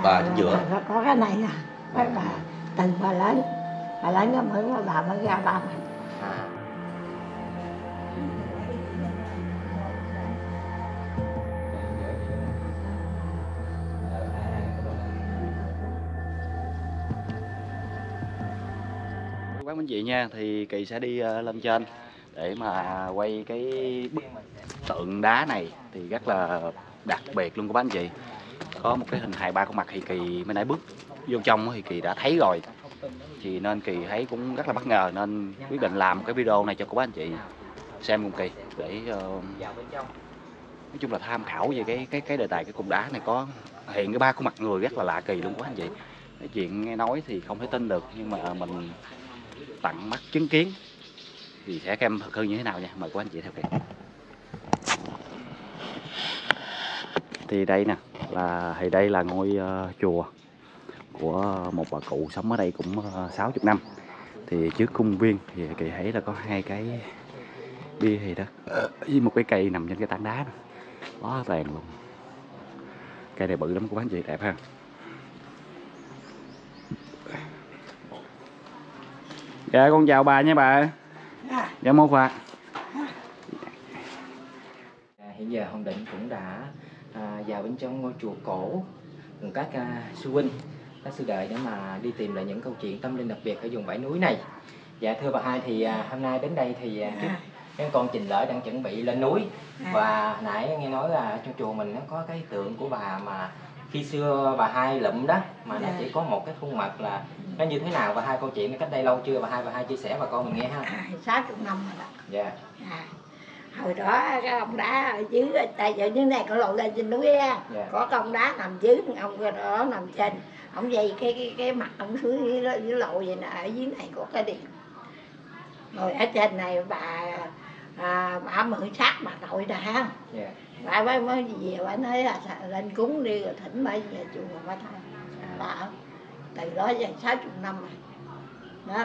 Bà chính giữa. Có cái này nè, mấy bà từ bà lớn nó mới bà mới ra ba mình. Các bác anh chị nha, thì Kỳ sẽ đi lên trên để mà quay cái bức tượng đá này thì rất là đặc biệt luôn các bác anh chị. Có một cái hình hài ba con mặt thì Kỳ mới nãy bước vô trong thì Kỳ đã thấy rồi, thì nên Kỳ thấy cũng rất là bất ngờ nên quyết định làm một cái video này cho các bác anh chị xem cùng Kỳ để nói chung là tham khảo về cái đề tài cái cục đá này có hiện cái ba con mặt người rất là lạ kỳ luôn các bác anh chị. Cái chuyện nghe nói thì không thể tin được nhưng mà mình tận mắt chứng kiến thì sẽ các em thực hư như thế nào nha, mời các anh chị theo Kỳ. Thì đây nè đây là ngôi chùa của một bà cụ sống ở đây cũng 60 năm. Thì trước công viên thì Kỳ thấy là có hai cái bia thì đó với một cái cây nằm trên cái tảng đá đó. Quá tàn luôn, cây này bự lắm của anh chị, đẹp ha. Dạ con chào bà nha bà. Dạ một bà. Hiện giờ Hồng Định cũng đã vào bên trong ngôi chùa cổ cùng các sư huynh, các sư đệ để mà đi tìm lại những câu chuyện tâm linh đặc biệt ở vùng bãi núi này. Dạ thưa bà Hai, thì hôm nay đến đây thì trước các con Trình Lợi đang chuẩn bị lên núi và nãy nghe nói là trong chùa mình nó có cái tượng của bà mà khi xưa bà Hai lụm đó mà nó chỉ có một cái khuôn mặt, là nó như thế nào và hai câu chuyện cách đây lâu chưa bà Hai chia sẻ bà con mình nghe ha. 60 năm rồi đó. Dạ. Hồi đó cái ông đá ở dưới, tại giờ như này có lộ lên trên núi á, có con đá nằm dưới, ông đó nằm trên, ông dây cái mặt ông xuống dưới lộ vậy nè, ở dưới này có cái điện. Rồi ở trên này bà mượn xác bà nội nè ha. Bà mới về bà nói là lên cúng đi rồi thỉnh bà về chùa bà thôi. Bà từ đó giờ 60 năm rồi. Đó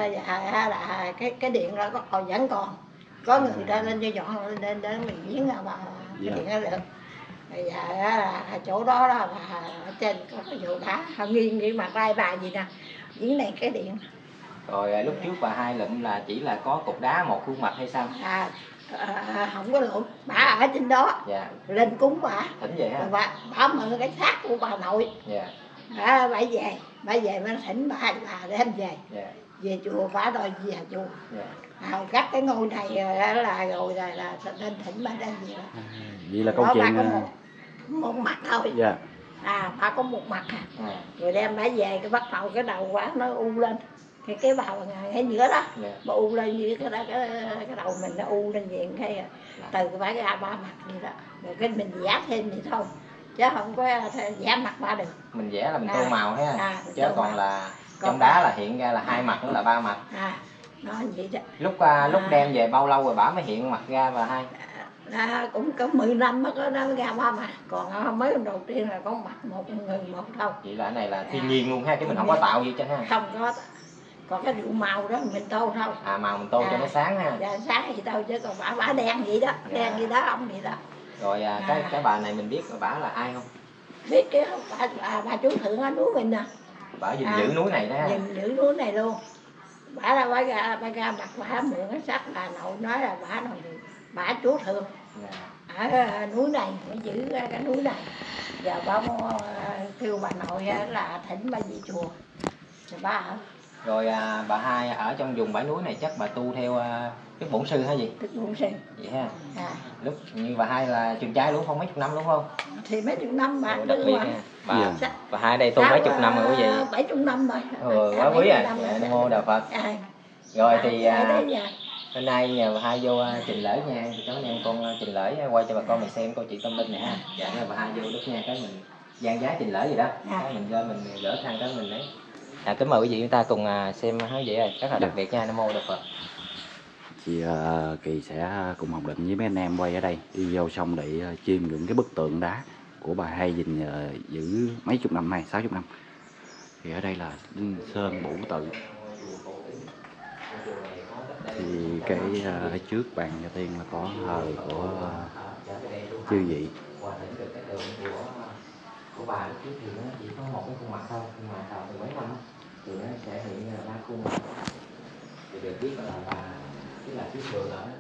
là cái điện đó còn vẫn còn. Có người ta lên cho dọn lên để mình viếng là bà cái điện đó được. Bây giờ là chỗ đó là bà ở trên có cái vụ đá nghiêng đi mà tay bà gì nè, viếng này cái điện. Rồi lúc trước bà Hai lụm là chỉ là có cục đá một khuôn mặt hay sao? Không có lụm, bà ở trên đó. Lên cúng bà. Thỉnh vậy ha. Bà mượn cái xác của bà nội. Bà về mới thỉnh bà đem về. Về chùa bà đòi về chùa. Cắt cái ngôi này là rồi là lên thỉnh bà đem về. Vậy là câu chuyện có một mặt thôi. Bà có một mặt rồi đem bà về cái bắt đầu cái đầu bà nó u lên. Cái bào ngay giữa đó, bà u lên như cái đầu mình nó u lên vậy, cái từ bà ra ba mặt vậy đó, rồi cái mình vẽ thêm vậy thôi, chứ không có vẽ mặt ba được. Mình vẽ là mình tô màu ha, chứ còn là trong đá là hiện ra là hai mặt nữa là ba mặt. Nó vậy đó. Lúc đem về bao lâu rồi bà mới hiện mặt ra bà Hai? Cũng có 10 năm mới có nó ra ba mặt, còn mấy lần đầu tiên là có mặt một người một thôi. Vậy là cái này là thiên nhiên luôn ha, chứ mình không có tạo gì cho ha. Không có. Còn cái rượu màu đó mình tô thôi. Màu mình tô cho nó sáng ha. Dạ sáng thì tô, chứ còn bả đen vậy đó, đen vậy đó, ông vậy đó. Rồi cái bà này mình biết bả là ai không? Biết chứ, bà chú thượng ở núi mình nè. Bả gìn giữ núi này đó ha. Gìn giữ núi này luôn. Bả là bà ra mặt bả mượn cái xác bà nội nói là bả chú thượng. Ở núi này mới giữ cái núi này. Giờ bả kêu bà nội là thỉnh bà về chùa. Rồi bà ở. Rồi bà Hai ở trong vùng bãi núi này chắc bà tu theo Đức Bổn Sư hay gì? Đức Bổn Sư. Vậy ha. Lúc như bà Hai là trường trai luôn không, mấy chục năm đúng không? Thì mấy chục năm bà. Đặc biệt nha. Bà Hai đây tu mấy chục năm rồi quý vị? 70 năm rồi. Quá quý à. Nam mô Đạo Phật. Rồi thì hôm nay nhờ bà Hai vô trình lễ nha, thì cháu em con trình lễ quay cho bà con mình xem câu chuyện tâm linh này ha. Dạ bà Hai vô đức nha, cái mình gian giá trình lễ gì đó, cái mình lên mình gỡ thang cái mình lấy. Kính mời quý vị chúng ta cùng xem hết vậy rồi, rất là đặc biệt nha. Nam mô Đạo Phật. Chị Kỳ sẽ cùng Hồng Định với mấy anh em quay ở đây đi vô xong để chiêm ngưỡng cái bức tượng đá của bà Hai giữ mấy chục năm nay, 60 năm. Thì ở đây là Đinh Sơn Bủ Tự. Thì cái trước bàn nhà tiên là có thờ của chư vị. của bà lúc trước thì nó chỉ có một cái khuôn mặt thôi, nhưng mà sau từ mấy năm á, thì nó sẽ hiện ra 3 khuôn mặt. Thì được biết là bà tức là chiếc vườn ở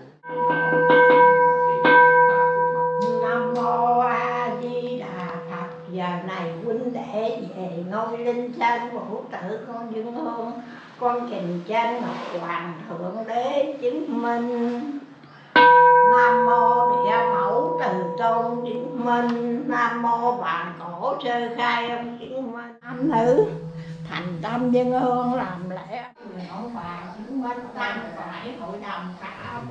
Nam mô A Di Đà Phật. Giờ này huynh đệ về ngôi linh trên vũ tử con Dương Hương, con trình trên ngọc hoàng thượng đế chứng minh. Nam mô Địa Mẫu Từ Tôn chứng minh. Nam mô Vạn Cổ Sơ Khai ông chứng minh. Nam nữ thành tâm dân hương làm lễ người ông bà chứng minh tam phải hội đồng cả.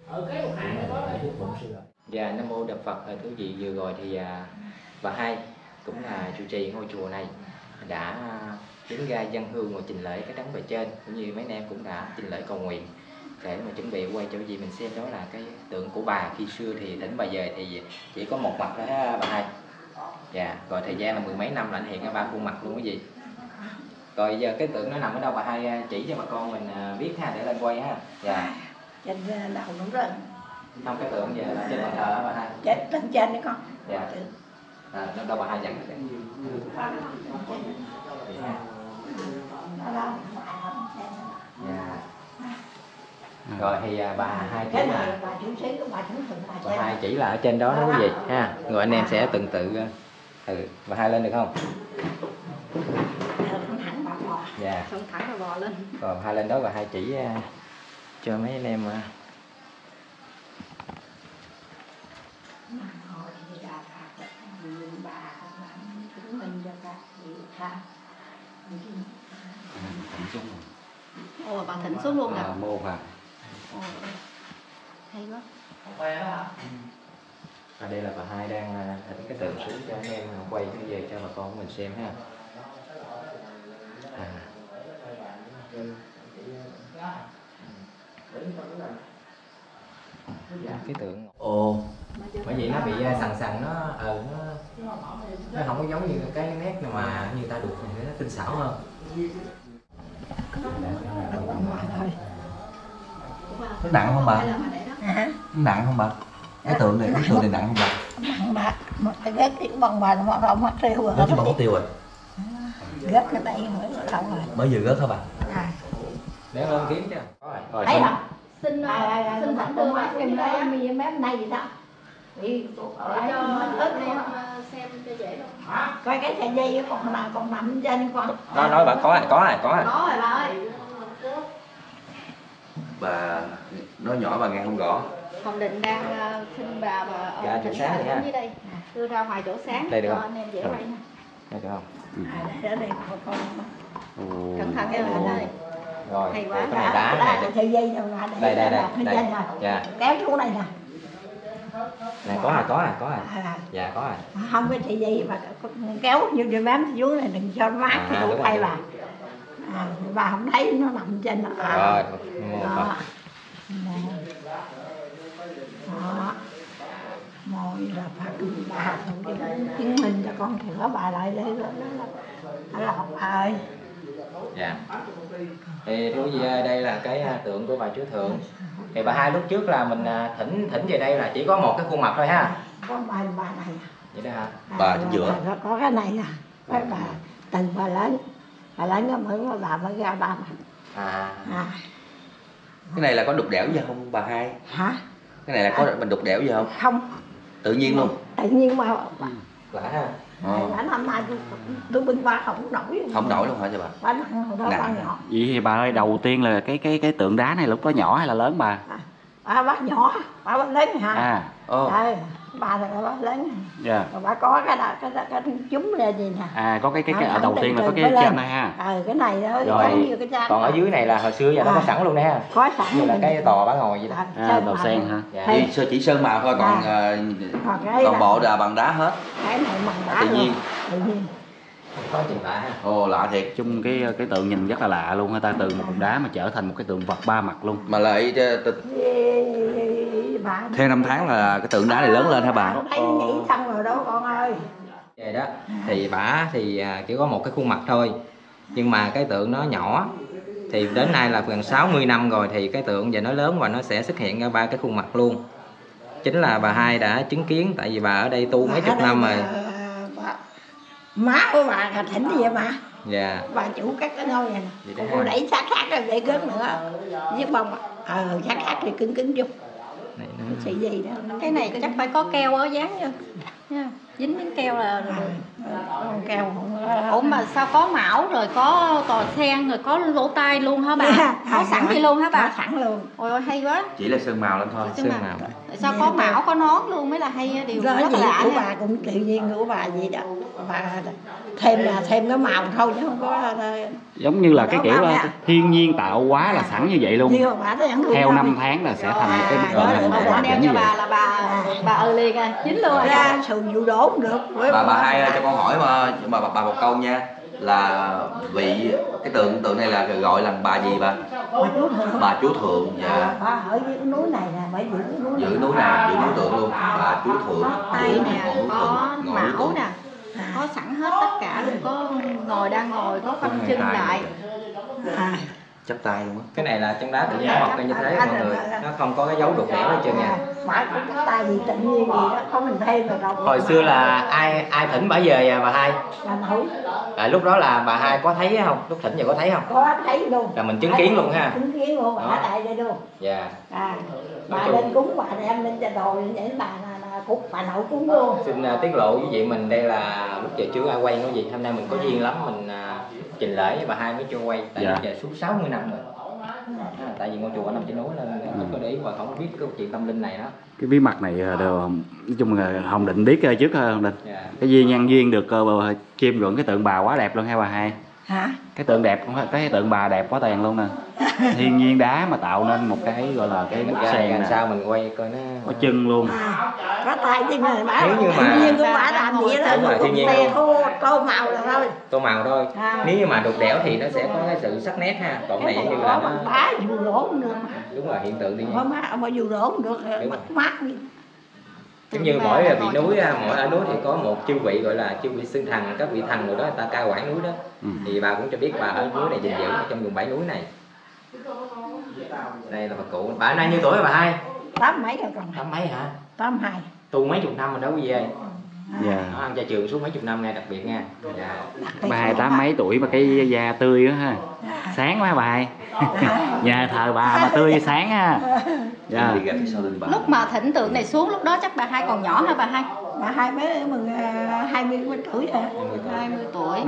Dạ, Nam Mô Đà Phật. Thưa quý vị, vừa rồi thì bà Hai cũng là trụ trì ngôi chùa này đã đứng ra dâng hương và trình lễ cái đấng bề trên, cũng như mấy anh em cũng đã trình lễ cầu nguyện để mà chuẩn bị quay cho quý vị mình xem. Đó là cái tượng của bà khi xưa, thì thỉnh bà về thì chỉ có một mặt đó bà Hai. Dạ, rồi thời gian là mười mấy năm là hiện ra 3 khuôn mặt luôn quý vị. Rồi giờ cái tượng nó nằm ở đâu bà Hai chỉ cho bà con mình biết ha, để lên quay ha. Dạ. Trên đầu đúng rồi. Không, cái tượng giờ là trên bàn thờ hả bà Hai? Chết lên trên đấy con. Dạ. Nó đâu bà Hai dẫn cái dạ. Rồi thì bà Hai chỉ là bà Hai chỉ là ở trên đó đó quý vị ha. Rồi anh em sẽ từng tự bà Hai lên được không? Dạ. Xong thẳng rồi bò lên. Rồi Hai lên đó và Hai chỉ cho mấy anh em Ồ, bà thỉnh xuống luôn nè. Mô Phật. Ồ, hay quá. đây là bà Hai đang thỉnh cái tượng xuống cho anh em quay về cho bà con của mình xem ha. Cái tượng bởi vì nó bị sần sần, nó không có giống như cái nét mà như ta đục thì nó tinh xảo hơn. Nó nặng không bà? Nặng không bà? Cái tượng này nặng không bà? Nặng bà, một cái ghét cái bằng bà nó rộng mất tiêu rồi. Nó chỉ bằng có tiêu rồi. Gớt cái đây mới không rồi. Mới vừa gớt hả bà? Để lên kiếm chứ. Rồi. Thấy không? Xin thẳng đưa đưa mắt mắt em em đây đây. mi mép này gì đó. Vì Để cho anh em xem cho dễ luôn. coi cái sợi dây còn nằm trên con. Nó nói bà có rồi. Có rồi bà ơi. Bà nói nhỏ bà nghe không rõ. Hồng Định đang xin bà Dạ, thỉnh chỗ sáng bà vậy ha. dưới đây. Đưa ra ngoài chỗ sáng Đây được cho không? anh em dễ quay nè. Đây được không? Để đây con. Cẩn thận em anh ơi. Rồi, Hay quá. cái này đá này. Sợi dây đâu ra Đây. đây. Dạ. Kéo xuống đây nè. Này có rồi. Dạ có rồi. Không cái sợi dây mà kéo như cho bám xuống này đừng cho nó mát cái đúng đủ tay rồi. bà không thấy nó nằm trên đó. Rồi, Đó. Đó. Môi là Phật bà thủ chứng minh cho con thửa bà lại để nó lọt ơi. dạ. Thì thưa quý vị, đây là cái tượng của bà Chúa Thượng. Thì bà Hai lúc trước là mình thỉnh về đây là chỉ có một cái khuôn mặt thôi ha. Có bà này. Vậy đó hả? Bà chính giữa. Có cái này nè. Cái bà từng bà lớn nó mới bà mới ra ba mặt. Cái này là có đục đẽo gì không bà Hai? Hả? Cái này là có mình đục đẽo gì không? Không. Tự nhiên luôn. Tự nhiên mà Lạ ha. đã năm nay tôi bưng ba không nổi. Không nổi luôn hả cho bà? Ba nặng hồi đó ba nhỏ. Vậy thì bà ơi, đầu tiên là cái tượng đá này lúc đó nhỏ hay là lớn bà? Ba nhỏ, ba lớn hả? Ba là ba lớn. Dạ. Rồi ba có cái chúng ra gì nè. Có cái ở đầu tiên là có cái trên này ha. Cái này đó. Rồi. Còn ở dưới này là hồi xưa giờ nó có sẵn luôn nè ha. Có sẵn. Như là cái tòa bả ngồi vậy đó. Đầu sen hả? Dạ. Chỉ sơn màu thôi, còn bộ là bằng đá hết. Cái này bằng đá tự nhiên. Có chuyện lạ ha. Lạ thiệt. Chung cái tượng nhìn rất là lạ luôn ha ta, từ một cục đá mà trở thành một cái tượng vật ba mặt luôn. Mà lại theo năm tháng là cái tượng đá này lớn lên hả bà? Thấy nhảy xong rồi đó con ơi. Vậy đó. Thì bả thì chỉ có một cái khuôn mặt thôi. Nhưng mà cái tượng nó nhỏ. Thì đến nay là gần 60 năm rồi thì cái tượng giờ nó lớn và nó sẽ xuất hiện ra 3 cái khuôn mặt luôn. Chính là bà Hai đã chứng kiến, tại vì bà ở đây tu mấy chục năm rồi. má của bà là thỉnh vậy mà. Dạ. Bà chủ các cái ngôi này Vậy nè, đó cô ha. đẩy sát khác rồi để gớt nữa với bông sát khác thì cứng cứng chung Này cái nó... gì đó Cái này chắc phải có keo ở dán vô nha, dính miếng keo là được. con keo Ủa mà sao có mão rồi có cò sen rồi có lỗ tai luôn hả bà? Có sẵn vậy luôn hả bà? Có sẵn luôn. Ôi ôi hay quá. Chỉ là sơn màu lên thôi. Sơn Sơn màu. Sao có mão có nón luôn mới là hay điều Đó rất gì là lạ của nha. bà cũng tự nhiên của bà gì đó, bà thêm cái màu thôi chứ không có Giống như là cái đó kiểu bà là mẹ. thiên nhiên tạo quá là sẵn như vậy luôn. như bà thấy ăn Theo năm tháng là sẽ thành một cái bức đó tượng là hình bà hoàn Đeo chỉnh cho như vậy. bà là bà liền à, dính luôn rồi. ra sườn vụ đổ cũng được. Bà hai ơi, cho con hỏi mà bà một câu nha, là vị cái tượng này là gọi là bà gì bà? Bà chúa thượng. Dạ. Bà ở dưới cái núi này nè, phải giữ cái núi Giữ núi này, giữ núi tượng luôn. Bà chúa thượng. Có tay giữ nè, ngọn núi có tượng, ngọn núi mão tượng. nè, có sẵn hết tất cả luôn, có đang ngồi, có khoanh chân lại. Chắp tay luôn á. Cái này là chân đá tự nhiên nó mọc ra như thế mọi người, nó không có cái dấu đục đẽo hết trơn nha. bà cũng có tay gì tự nhiên gì đó, không mình thêm rồi đâu. Hồi xưa là ai thỉnh bà về à bà hai? Bà nội Lúc đó là bà hai có thấy không? Lúc thỉnh giờ có thấy không? có thấy luôn. Là mình chứng kiến luôn ha. Chứng kiến luôn, bà Đó. tại đây luôn. Dạ. Bà lên cúng, bà đem lên cho đồ để bà cúng, bà nội cúng luôn. Xin tiết lộ với chị mình đây là lúc giờ chưa ai quay nói gì, hôm nay mình có duyên lắm mình trình lễ với bà hai mới cho quay, tại Dạ. giờ suốt 60 năm rồi. Tại vì ngôi chùa nằm trên núi nên không có để ý và không biết cái câu chuyện tâm linh này đó. Cái bí mật này đều nói chung là Hồng Định biết trước thôi Hồng Định. Dạ. Cái duyên nhân duyên được chiêm ngưỡng cái tượng bà quá đẹp luôn ha bà hai. Hả? Cái tượng đẹp, cái tượng bà đẹp quá tiền luôn nè. Thiên nhiên đá mà tạo nên một cái gọi là cái bức sen Làm nè. sao mình quay coi nó Có chân luôn. Có tay chứ người bà Nếu như mà- tự nhiên của bà làm gì đó, Đúng rồi, thiên nhiên xe luôn. tô màu là thôi. tô màu thôi. Nếu như mà đục đẽo thì nó sẽ có cái sự sắc nét ha, còn này như là có nó bằng đá dù lỗ cũng được. đúng là hiện tượng đi Có má mà dù lỗ cũng được, Đúng bắt mát đi. giống như mỗi vị núi mỗi ở núi thì có một chư vị gọi là chư vị xưng thần, các vị thần rồi đó người ta cai quản núi đó. Thì bà cũng cho biết bà ở núi này gìn giữ trong vùng 7 núi này. Đây là bà cụ, bà nay nhiêu tuổi rồi bà hai? 8 mấy rồi còn. 8 mấy hả? 82. Tu mấy chục năm rồi đó quý vị ơi. Dạ. Nó ăn cha trường suốt mấy chục năm nay đặc biệt nha. Dạ. Bà hai 8 mấy tuổi mà cái da tươi đó ha. Sáng quá bà hai. Nhà thờ bà mà tươi sáng ha. Dạ. Đi ra phía sau lưng bà. Lúc mà thỉnh tượng này xuống lúc đó chắc bà hai còn nhỏ hả bà hai? Bà hai mới mừng 20 tuổi rồi. 20 tuổi.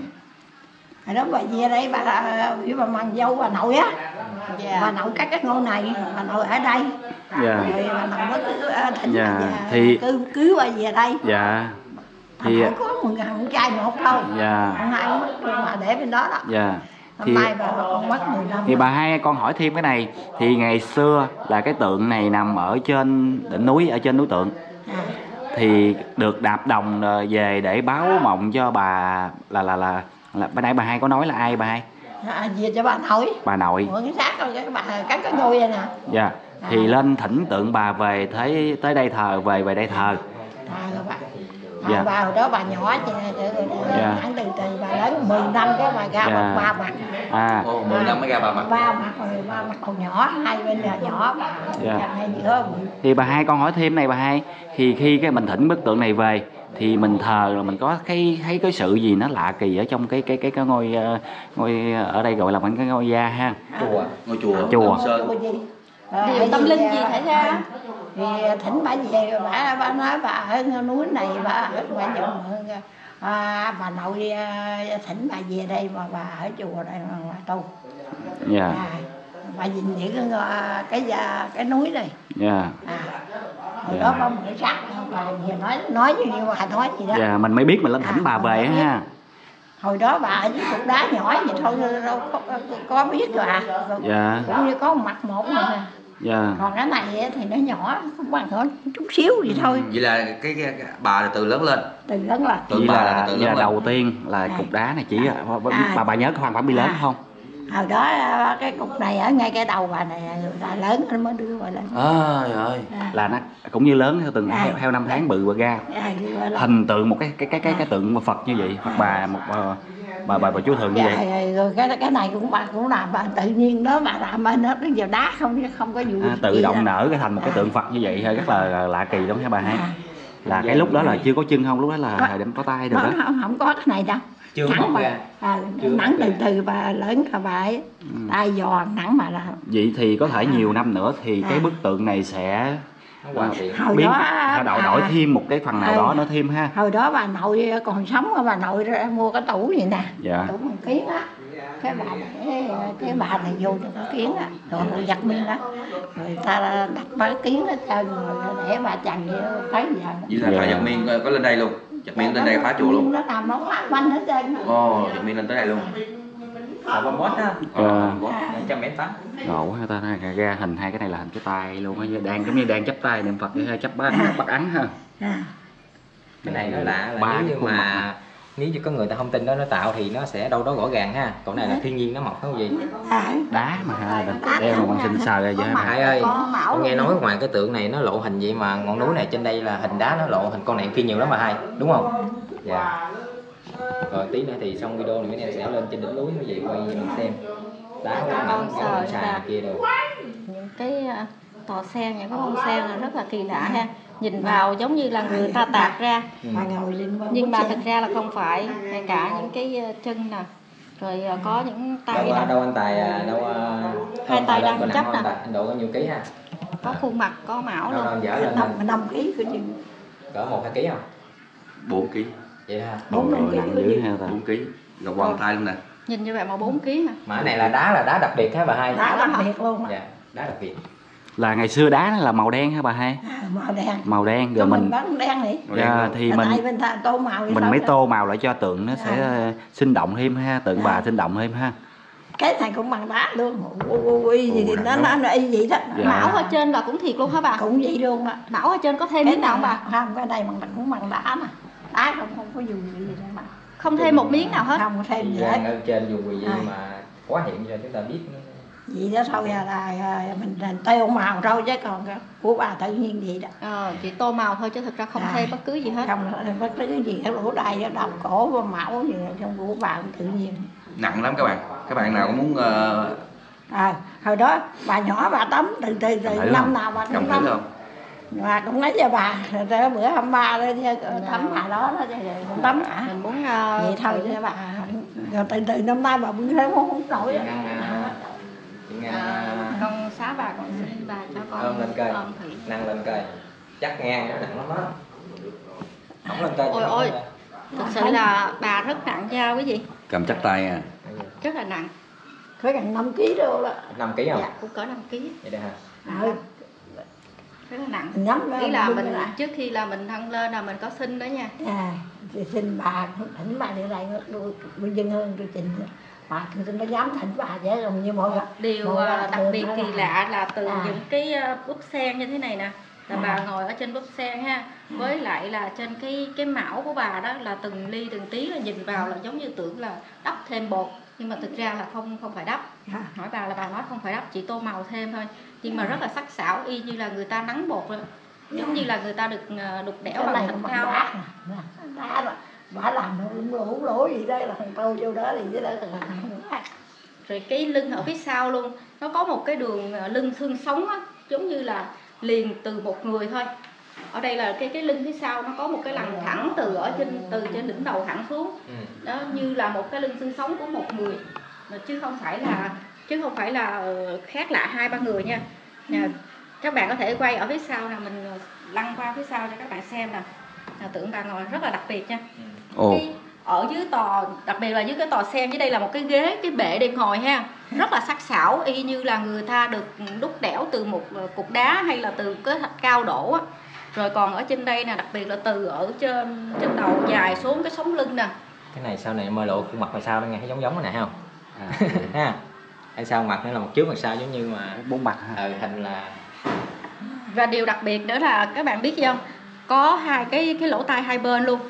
Hồi đó bà về đây với bà mang dâu bà nội á. Dạ. Bà nội cắt cái ngôi này, bà nội ở đây. Dạ. Rồi bà nội mới thỉnh Dạ, bà thì- cứu bà về đây. Dạ. Bà Thì nội có một con trai một thôi. dạ. Ông hai mất rồi mà để bên đó đó. Dạ. Hôm nay bà còn mất 10 năm. Thì bà hai con hỏi thêm cái này, thì ngày xưa là cái tượng này nằm ở trên đỉnh núi, ở trên núi tượng, thì được đạp đồng về để báo mộng cho bà là ban nãy bà hai có nói là ai bà hai? Về cho bà nội. Bà nội. Mượn cái xác rồi bà cắt cái ngôi vậy nè. Dạ. Thì lên thỉnh tượng bà về tới đây thờ, về đây thờ. Rồi bà. Dạ. Bà hồi đó bà nhỏ Dạ. hẳn từ bà lớn 10 năm cái bà ra Dạ. ba mặt. À. 10 năm mới ra bà mặt. Ba mặt rồi ba mặt còn nhỏ, hai bên là nhỏ bà. Dạ. Hai giữa. Thì bà hai con hỏi thêm này bà hai, thì khi cái mình thỉnh bức tượng này về thì mình thờ rồi mình có thấy cái sự gì nó lạ kỳ ở trong cái ngôi ở đây gọi là cái ngôi gia ha. Chùa. Ngôi chùa. Chùa. Sơn. Điều tâm linh gì xảy ra? Thì thỉnh bà về bà nói bà ở núi này bà nhận bà nội thỉnh bà về đây mà bà ở chùa đây mà tu. Dạ. Bà gìn giữ cái núi này. Dạ. Hồi đó bà mới sắc bà về nói như bà nói gì đó. Dạ, mình mới biết mình lên thỉnh bà về á ha. Hồi đó bà ở dưới cục đá nhỏ vậy thôi đâu có biết rồi à. Dạ. Cũng như có một mặt một mà nè. Dạ. Còn cái này thì nó nhỏ, không bằng nó chút xíu vậy thôi. Vậy là cái bà là từ lớn lên. Từ lớn là Tượng Vậy bà là là từ lớn lên. đầu tiên là cục đá này chỉ bà nhớ cái hoàng bản bi lớn không? hồi đó cái cục này ở ngay cái đầu bà này người ta lớn nó mới đưa bà lên. Trời ơi. Là nó cũng như lớn theo từng theo năm tháng bự và ra hình tượng một cái tượng Phật như vậy, hoặc bà chúa thường như vậy. Rồi cái này cũng bà cũng làm bà tự nhiên đó, bà làm bên hết giờ đá không có vụ tự động nở cái thành một cái tượng Phật như vậy rất là lạ kỳ đúng không bà hai? Là cái lúc đó là chưa có chân không, lúc đó là thời điểm có tay rồi đó. Không có cái này đâu. Chưa Nắng mọc mà. ra. Nắng từ từ bà lớn cả bà ấy. Tay giòn nắng mà là. Vậy thì có thể nhiều năm nữa thì cái bức tượng này sẽ Nó hoàn thiện. Hồi đó đổi thêm một cái phần nào đó nữa thêm ha. Hồi đó bà nội còn sống, bà nội ra mua cái tủ vậy nè. Dạ. Tủ bằng kiến á. Cái bà này vô cho có kiến á, rồi giặt miếng đó, rồi ta đặt cái kiến đó cho rồi để bà chằn vậy thấy gì hả? Vậy là thời Nhật Miên có lên đây luôn, Nhật Miên lên đây phá chùa luôn. Nó nằm nó quanh hết trơn. Ồ, Nhật Miên lên tới đây luôn. Là bông bót ha. 108. Ngộ quá ta, ra hình hai cái này là hình cái tay luôn á, đang giống như đang chấp tay niệm Phật hay chấp bát ấn ha. Cái này nó lạ Ba là nếu cái như khuôn mà nếu như có người ta không tin đó nó tạo thì nó sẽ đâu đó rõ ràng ha. Còn này là thiên nhiên nó mọc phải không gì? Đá mà ha, đeo mà bằng sinh sờ ra vậy hả? Hai ơi, con nghe nói ngoài cái tượng này nó lộ hình vậy mà ngọn núi này trên đây là hình đá nó lộ hình con này kia nhiều lắm mà hai, đúng không? Dạ. Rồi tí nữa thì xong video này mấy em sẽ lên trên đỉnh núi như vậy quay cho mình xem. Đá có con sờ xài ra. này kia rồi. Những cái tòa sen, những cái bông sen là rất là kỳ lạ ha. Nhìn vào giống như là người ta tạc ra, nhưng mà thực ra là không phải. Ngay cả những cái chân nè, rồi có những tay nè, Đâu anh Tài đâu hai tay đang có nặng chấp không nè. anh Tài? Anh Độ có nhiều ký ha? có khuôn mặt, có mão Đâu luôn. dở lên 5 kg của chừng. cỡ 1-2 ký không? 4 kg. Vậy ha. Nặng dữ ha ta. 4 kg. Ngọc Hoàng tay luôn nè. Nhìn như vậy mà 4 kg hả? Mà cái này là đá đặc biệt ha bà hai. Đá đặc biệt luôn. Dạ, đá đặc biệt. Là ngày xưa đá nó là màu đen hả bà hai? Màu đen. Màu đen rồi mình bán đen này. dạ, thì mình tô màu mới tô màu lại cho tượng nó sẽ sinh động thêm ha, tượng bà sinh động thêm ha. Cái này cũng bằng đá luôn. Y gì thì nó y vậy đó. Dạ. Mão ở trên là cũng thiệt luôn hả bà? Cũng vậy luôn á. Mão ở trên có thêm miếng nào không bà? Không, cái này cũng bằng đá nè. Đá không có dùng gì đâu mà. Không thêm một miếng nào hết. Không có thêm gì Giang hết. ở trên dùng quỳ gì mà quá hiện cho chúng ta biết. Vậy đó thôi là mình tô màu thôi chứ còn của bà tự nhiên vậy đó. Chỉ tô màu thôi chứ thực ra không thêm bất cứ gì hết. Không có cái gì cái lỗ đai đầu cổ và mão gì trong của bà cũng tự nhiên. Nặng lắm các bạn. Các bạn nào có muốn Hồi đó bà nhỏ bà tắm từ năm nào bà cầm cũng thử tắm. không? Bà cũng nói cho bà, rồi bữa 23 lên tắm bà đó cũng tắm hả? Mình muốn Vậy thôi cho bà. Rồi từ năm nay bà bưng thêm không nổi. con xá bà, con xin bà cho con ôm lên cây, ôm thử. nâng lên cây, chắc ngang nó nặng lắm đó. Không lên cây. Ôi ôi, thực sự là bà rất nặng nha quý vị, Cầm chắc tay à. rất là nặng. Phải gần 5 kg đâu đó. 5 kg không? Dạ, cũng cỡ 5 kg. Vậy đây ha. Rất là nặng. Mình nhắm Ý là mình trước khi là mình thăng lên là mình có xin đó nha. Thì xin bà thỉnh bà đi đây tôi dân hơn tôi trình bà tôi có dám thỉnh bà vậy rồi như mọi người. Điều đặc biệt kỳ lạ là từ những cái búp sen như thế này nè, là bà ngồi ở trên búp sen ha, với lại là trên cái mão của bà đó là từng ly từng tí, là nhìn vào là giống như tưởng là đắp thêm bột, nhưng mà thực ra là không phải đắp. Hỏi bà là bà nói không phải đắp, chỉ tô màu thêm thôi, nhưng mà rất là sắc sảo, y như là người ta nắng bột rồi, giống như là người ta được đục đẽo bằng thạch cao. Đá rồi bà làm lỗ gì đây là thằng tô vô đó thì với đó là rồi cái lưng ở phía sau luôn, nó có một cái đường lưng xương sống á, giống như là liền từ một người thôi. Ở đây là cái lưng phía sau nó có một cái lằn thẳng từ trên đỉnh đầu thẳng xuống, đó như là một cái lưng xương sống của một người, mà chứ không phải là khác lạ 2-3 người nha. Các bạn có thể quay ở phía sau nè, mình lăn qua phía sau cho các bạn xem nè. Tượng bà ngồi rất là đặc biệt nha. Ở dưới tòa, đặc biệt là dưới cái tòa sen dưới đây là một cái ghế, cái bệ để ngồi ha, rất là sắc sảo, y như là người ta được đúc đẽo từ một cục đá hay là từ cái thạch cao đổ á. Rồi còn ở trên đây nè, đặc biệt là từ ở trên đầu dài xuống cái sống lưng nè. Cái này sau này mơ lộ khuôn mặt ngoài sau nó nghe thấy giống cái này không? Ha. Hay sau mặt nữa là một trước một sau giống như mà 4 mặt ha. Hình là. Và điều đặc biệt nữa là các bạn biết gì không? Có hai cái lỗ tai hai bên luôn.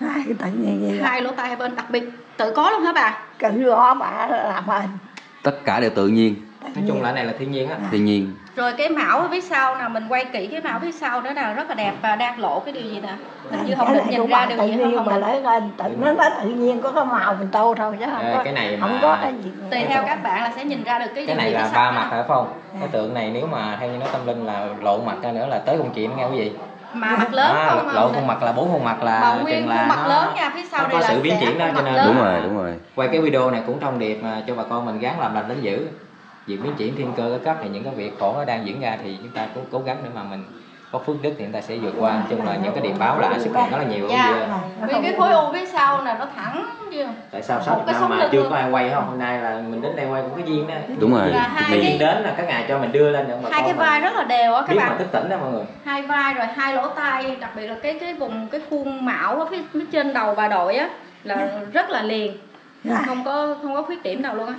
Hai lỗ tai hai bên đặc biệt tự có luôn hả bà? Cự đó bà làm hình. Tất cả đều tự nhiên. Nói chung là này là thiên nhiên á. Thiên nhiên. Rồi cái mão ở phía sau nè, mình quay kỹ cái mão phía sau đó là rất là đẹp và đang lộ cái điều gì nè. Hình như không định nhìn ra điều gì không? Mà lấy lên nó tự nhiên có cái màu mình tô thôi chứ không có. Cái này không có cái gì. Tùy theo các bạn là sẽ nhìn ra được cái này gì là 3 mặt phải không? Cái tượng này nếu mà theo như nói tâm linh là lộ mặt ra nữa là tới công chuyện nghe quý vị. mà mặt lớn không lộ khuôn mặt là 4 khuôn mặt là mà nguyên chừng khuôn là mặt lớn nha, phía sau nó đây có là sự biến triển đó, cho nên đúng rồi. quay cái video này cũng thông điệp mà cho bà con mình gắng làm lành đến dữ. Việc biến triển thiên cơ cấp thì những cái việc khổ nó đang diễn ra thì chúng ta cũng cố gắng để mà mình có phước đức thì chúng ta sẽ vượt qua. Nói chung là những cái điềm báo là xuất hiện rất là nhiều. Nguyên cái khối u phía sau là nó thẳng chưa. Tại sao 6 năm mà chưa có ai quay không? Hôm nay là mình đến đây quay cũng cái duyên đó. Đúng rồi. Cái duyên đến là các ngày cho mình đưa lên để mà hai cái vai rất là đều á các biết bạn. mà thức tỉnh đó mọi người. Hai vai rồi hai lỗ tai, đặc biệt là cái vùng cái khuôn mạo ở phía trên đầu bà đội á là rất là liền, không có khuyết điểm nào luôn á.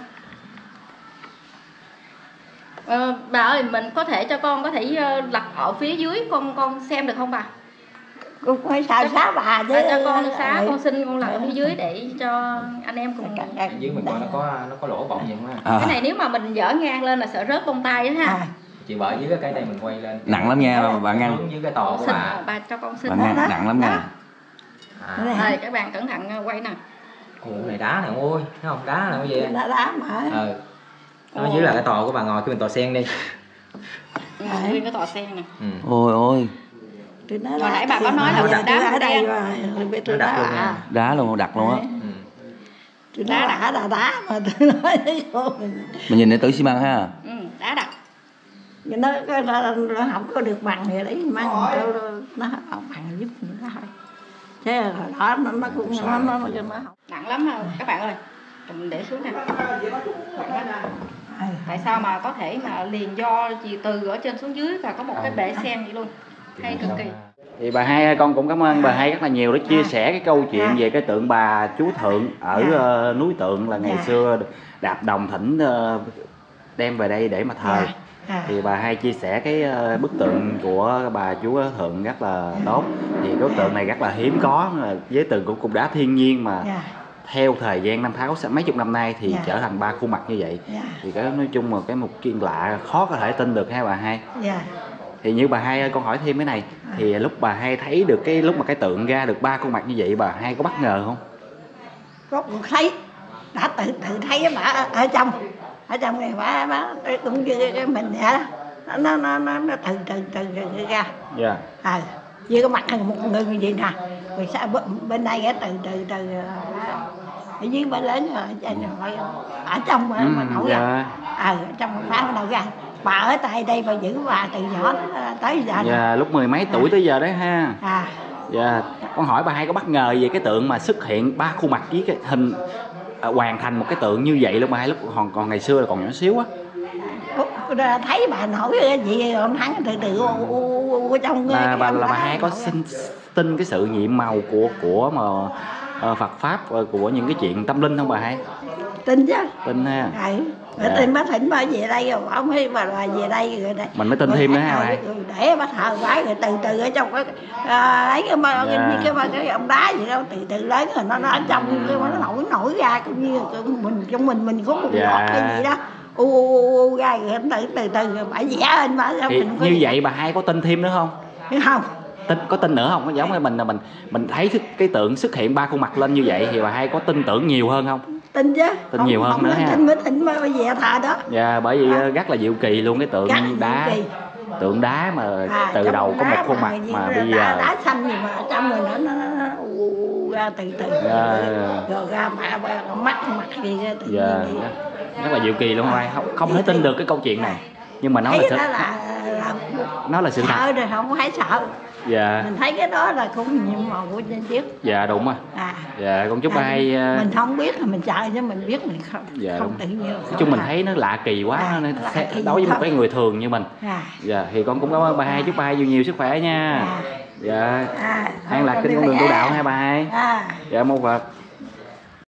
Bà ơi, mình có thể cho con có thể lật ở phía dưới con xem được không bà? Cũng phải sao xá bà chứ. Cho con xá, con xin con lật ở phía dưới để cho anh em cùng. Ở dưới mình coi nó có lỗ bọng vậy không? Cái này nếu mà mình dỡ ngang lên là sợ rớt bông tay đó ha. Chị bởi dưới cái đây mình quay lên. Nặng lắm nha bà ngăn. Dưới cái tò của bà cho con xin. Bà ngăn nặng lắm nha. Đây các bạn cẩn thận quay nè. Ồ, này đá này ôi, thấy không? Đá là cái gì? Đá mà. Nó dưới là cái tò của bà ngồi, cái mình tò sen đi. Nguyên cái tò sen nè. Ôi ôi. Hồi nãy bà có nói là đá ở đây Nó đặt luôn nha. Đá luôn, đặt luôn á. Đá mà tôi nói Mình nhìn để tử xi măng ha. Đá đặt. nó không có được bằng thì đấy mang nó không bằng giúp mình thôi. Thế hồi đó nó cũng nó nặng lắm các bạn ơi. Mình để xuống nè. Tại sao mà có thể mà liền do gì từ ở trên xuống dưới và có một cái bể sen vậy luôn, hay cực kỳ. Thì bà Hai, con cũng cảm ơn bà Hai rất là nhiều đã chia sẻ cái câu chuyện về cái tượng bà Chúa Thượng ở núi Tượng là ngày xưa Đạp Đồng thỉnh đem về đây để mà thờ. Thì bà Hai chia sẻ cái bức tượng của bà Chúa Thượng rất là tốt. Thì cái bức tượng này rất là hiếm có, với tượng của cục đá thiên nhiên mà theo thời gian năm tháng mấy chục năm nay thì trở thành 3 khuôn mặt như vậy. Thì cái nói chung là cái một chuyện lạ khó có thể tin được ha bà Hai. Thì như bà Hai ơi, con hỏi thêm cái này, thì lúc bà Hai thấy được cái lúc mà cái tượng ra được 3 khuôn mặt như vậy, bà Hai có bất ngờ không? Có thấy, đã tự thấy bà ở trong này bà cũng như cái mình vậy đó, nó từ ra. Với cái mặt một người như vậy nè, rồi sao bên đây cái từ ở dưới bà lớn rồi ở trong mà nổi ra, ở trong phá nổi ra. Bà ở tại đây bà giữ bà từ nhỏ tới giờ. Lúc 10 mấy tuổi tới giờ đấy ha. Con hỏi bà Hai có bất ngờ về cái tượng mà xuất hiện 3 khuôn mặt với cái hình hoàn thành một cái tượng như vậy luôn bà Hai, lúc còn ngày xưa là còn nhỏ xíu á. Thấy bà nổi cái gì ông thắng từ trong bà Hai có tin cái sự nhiệm màu của mà Phật pháp, của những cái chuyện tâm linh không bà Hai? Tin chứ. Tin ha. Tin bà thỉnh bà về đây rồi ông ấy bà về đây rồi đây. Mình mới tin thêm nữa ha bà Hai. Để bà thờ quái rồi từ ở trong cái ấy cái ông đá gì đâu từ lớn rồi nó ở trong cái nó nổi ra cũng như trong mình có một ngọt cái gì đó. Ra rồi từ bà vẽ lên bà. Thì như vậy bà Hai có tin thêm nữa không? Không. Có tin nữa không? Có giống như mình thấy cái tượng xuất hiện 3 khuôn mặt lên như vậy thì bà Hai có tin tưởng nhiều hơn không? Tin chứ. Tin nhiều hơn nữa ha. Tin mới về thờ đó. Bởi vì rất là diệu kỳ luôn, cái tượng đá. Tượng đá mà từ đầu có một khuôn mặt mà bây giờ đá xanh gì mà ở trong rồi nó ra từ rồi ra mắt gì ra từ rất là diệu kỳ luôn Hai, không thể tin được cái câu chuyện này, nhưng mà nó là sự thật. Sợ rồi không phải sợ. Mình thấy cái đó là cũng nhiệm màu của trên chiếc. Đúng rồi. Con chúc Hai mình không biết thì mình sợ chứ mình biết mình không tự nhiên. Nói chung mình thấy nó lạ kỳ quá đối với một cái người thường như mình. Thì con cũng cảm ơn bà Hai, chúc bà Hai nhiều sức khỏe nha. An lạc trên con đường tu đạo ha bà Hai. Mô Phật.